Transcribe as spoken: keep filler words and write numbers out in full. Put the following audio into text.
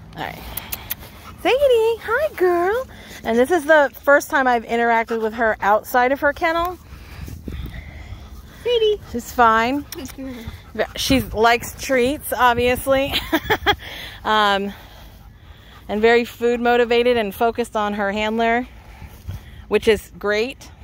All right. Sadie, hi girl. And this is the first time I've interacted with her outside of her kennel. Sadie. She's fine. She likes treats, obviously. um, and very food motivated and focused on her handler, which is great.